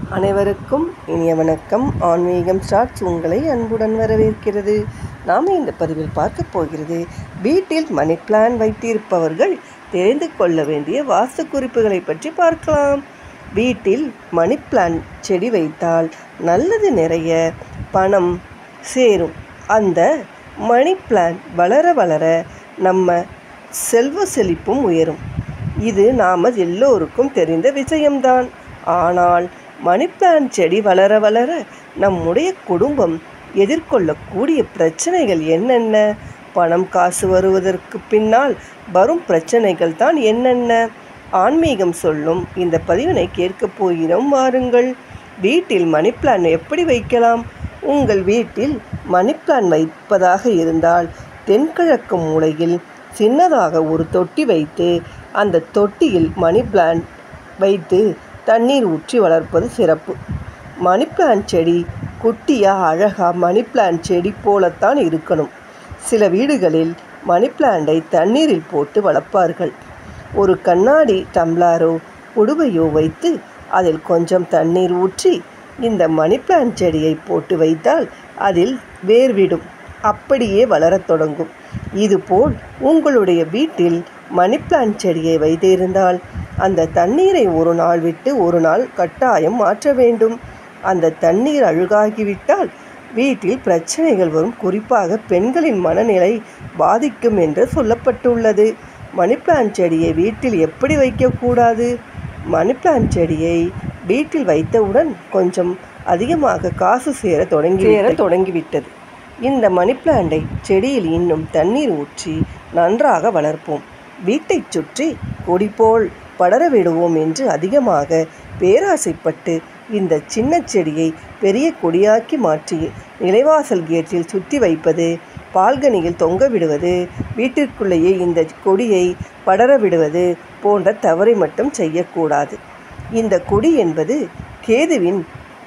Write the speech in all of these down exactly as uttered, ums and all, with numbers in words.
அனைவருக்கும் இனிய வணக்கம். ஆன்மீகம் ஸ்டார்ட்ஸ் உங்களை அன்புடன் வரவேற்கிறது. நாம் இந்த பதிவில் பார்க்க போகிறது, வீட்டில் மணி பிளான் வைத்திருப்பவர்கள் தெரிந்து கொள்ள வேண்டிய வாஸ்து குறிப்புகளை பற்றி பார்க்கலாம். வீட்டில் மணி பிளான் செடி வைத்தால் நல்லது நிறைய பணம் சேரும். அந்த மணி பிளான் வளர வளர நம்ம செல்வ செழிப்பும் உயரும். இது நாம் எல்லோருக்கும் தெரிந்த விஷயம்தான். ஆனால் மணி பிளான் செடி வளர வளர நம்முடைய குடும்பம் எதிர்கொள்ளக்கூடிய பிரச்சனைகள் என்னென்ன, பணம் காசு வருவதற்கு பின்னால் வரும் பிரச்சனைகள் தான் என்னென்ன, ஆன்மீகம் சொல்லும் இந்த பதிவினை கேட்கப் போகிறோம். வாருங்கள். வீட்டில் மணி பிளான் எப்படி வைக்கலாம்? உங்கள் வீட்டில் மணி பிளான் வைப்பதாக இருந்தால் தென்கிழக்கு மூலையில் சின்னதாக ஒரு தொட்டி வைத்து அந்த தொட்டியில் மணி பிளான் வைத்து தண்ணீர் ஊற்றி வளர்ப்பது சிறப்பு. மணி பிளான் செடி குட்டியாக அழகாக மணி பிளான் செடி போலத்தான் இருக்கணும். சில வீடுகளில் மணி பிளான்டை தண்ணீரில் போட்டு வளர்ப்பார்கள். ஒரு கண்ணாடி டம்ளாரோ குடுவையோ வைத்து அதில் கொஞ்சம் தண்ணீர் ஊற்றி இந்த மணி பிளான் செடியை போட்டு வைத்தால் அதில் வேர்விடும், அப்படியே வளரத் தொடங்கும். இதுபோல் உங்களுடைய வீட்டில் மணி பிளான் செடியை வைத்திருந்தால் அந்த தண்ணீரை ஒரு நாள் விட்டு ஒரு நாள் கட்டாயம் மாற்ற வேண்டும். அந்த தண்ணீர் அழுகாகிவிட்டால் வீட்டில் பிரச்சனைகள் வரும். குறிப்பாக பெண்களின் மனநிலை பாதிக்கும் என்று சொல்லப்பட்டுள்ளது. மணி பிளான் செடியை வீட்டில் எப்படி வைக்கக்கூடாது? மணி பிளான் செடியை வீட்டில் வைத்தவுடன் கொஞ்சம் அதிகமாக காசு சேர தொடங்கி சேர தொடங்கிவிட்டது. இந்த மணி பிளான்டை செடியில் இன்னும் தண்ணீர் ஊற்றி நன்றாக வளர்ப்போம். வீட்டை சுற்றி கொடி போல் படர விடுவோம் என்று அதிகமாக பேராசைப்பட்டு இந்த சின்ன செடியை பெரிய கொடியாக்கி மாற்றி நிலைவாசல் கேட்டில் சுற்றி வைப்பது, பால்கனியில் தொங்க விடுவது, வீட்டிற்குள்ளேயே இந்த கொடியை படர விடுவது போன்ற தவறை மட்டும் செய்யக்கூடாது. இந்த கொடி என்பது கேதுவின்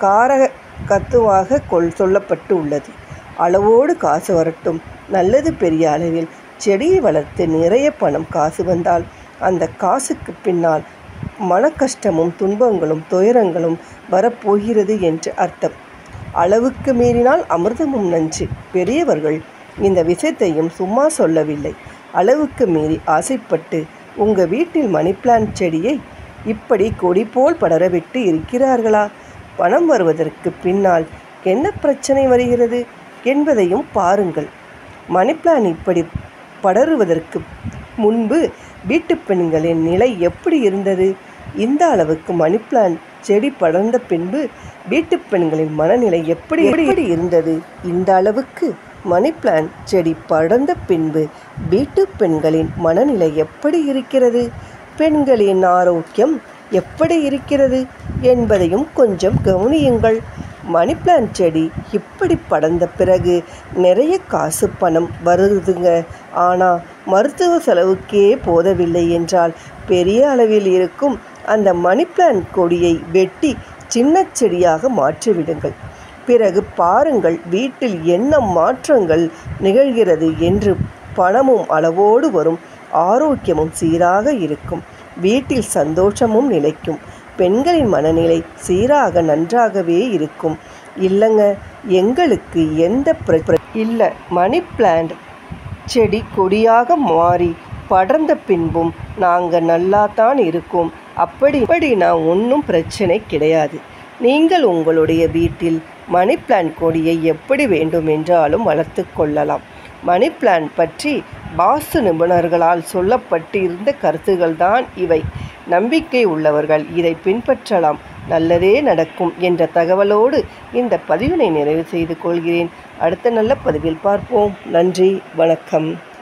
காரகத்துவாக கொள் சொல்லப்பட்டு உள்ளது. அளவோடு காசு வரட்டும். நல்லது பெரிய அளவில் செடியை வளர்த்து நிறைய பணம் காசு வந்தால் அந்த காசுக்கு பின்னால் மன கஷ்டமும் துன்பங்களும் துயரங்களும் வரப்போகிறது என்று அர்த்தம். அளவுக்கு மீறினால் அமிர்தமும் நஞ்சு. பெரியவர்கள் இந்த விஷயத்தையும் சும்மா சொல்லவில்லை. அளவுக்கு மீறி ஆசைப்பட்டு உங்கள் வீட்டில் மணி பிளான் செடியை இப்படி கொடி போல் படரவிட்டு இருக்கிறார்களா? பணம் வருவதற்கு பின்னால் என்ன பிரச்சனை வருகிறது என்பதையும் பாருங்கள். மணி பிளான் இப்படி படருவதற்கு முன்பு வீட்டு பெண்களின் நிலை எப்படி இருந்தது? இந்த அளவுக்கு மணி பிளான் செடி படர்ந்த பின்பு வீட்டு பெண்களின் மனநிலை எப்படி எப்படி இருந்தது? இந்த அளவுக்கு மணி பிளான் செடி படர்ந்த பின்பு வீட்டு பெண்களின் மனநிலை எப்படி இருக்கிறது? பெண்களின் ஆரோக்கியம் எப்படி இருக்கிறது என்பதையும் கொஞ்சம் கவனியுங்கள். மணி பிளான் செடி இப்படி படர்ந்த பிறகு நிறைய காசு பணம் வருதுங்க. ஆனால் மருத்துவ செலவுக்கே போதவில்லை என்றால் பெரிய அளவில் இருக்கும் அந்த மணி பிளான் கொடியை வெட்டி சின்ன செடியாக மாற்றிவிடுங்கள். பிறகு பாருங்கள் வீட்டில் என்ன மாற்றங்கள் நிகழ்கிறது என்று. பணமும் அளவோடு வரும், ஆரோக்கியமும் சீராக இருக்கும், வீட்டில் சந்தோஷமும் நிலைக்கும், பெண்களின் மனநிலை சீராக நன்றாகவே இருக்கும். இல்லைங்க, எங்களுக்கு எந்த பிரச்சனை இல்லை. மணி பிளான்ட் செடி கொடியாக மாறி படர்ந்த பின்பும் நாங்கள் நல்லா தான் இருக்கோம். அப்படி இப்படினா ஒன்றும் பிரச்சனை கிடையாது. நீங்கள் உங்களுடைய வீட்டில் மணி பிளான் கொடியை எப்படி வேண்டும் என்றாலும் வளர்த்து கொள்ளலாம். மணி பிளான் பற்றி வாஸ்து நிபுணர்களால் சொல்லப்பட்டு இருந்த கருத்துகள் தான் இவை. நம்பிக்கை உள்ளவர்கள் இதை பின்பற்றலாம், நல்லதே நடக்கும் என்ற தகவலோடு இந்த பதிவினை நிறைவு செய்து கொள்கிறேன். அடுத்த நல்ல பதிவில் பார்ப்போம். நன்றி, வணக்கம்.